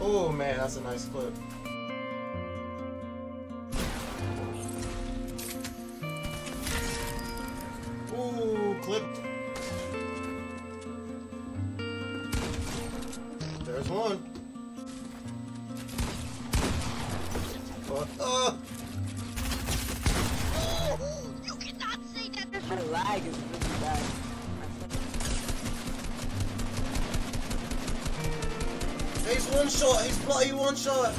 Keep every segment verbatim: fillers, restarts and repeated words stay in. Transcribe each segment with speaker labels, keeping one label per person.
Speaker 1: Oh man, that's a nice clip. Ooh, clip. There's one. But, uh.
Speaker 2: Oh, you cannot say that.
Speaker 3: My lag is really bad.
Speaker 1: He's one shot. He's bloody one shot.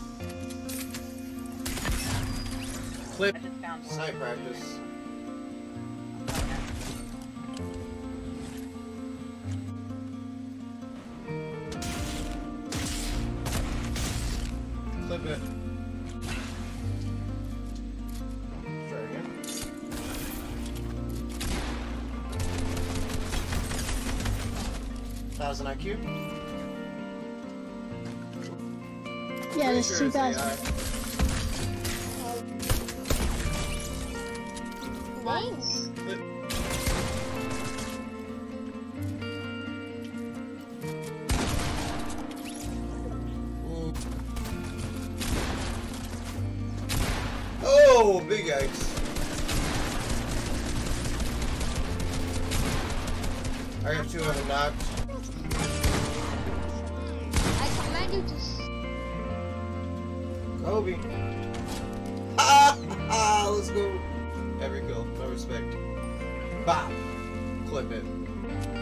Speaker 1: Clip.
Speaker 3: I just found one.
Speaker 1: Snipe practice. Clip it. Try again. Thousand I Q.
Speaker 4: Yeah,
Speaker 1: Pretty
Speaker 4: it's
Speaker 1: sure
Speaker 4: two
Speaker 1: it's A I.
Speaker 4: thousand. Thanks.
Speaker 1: Clip. Ooh. Oh, big yikes. I got two of them knocked.
Speaker 2: I command you to.
Speaker 1: Kobe. Ah, ah, let's go. Every kill, no respect. Bop. Clip it.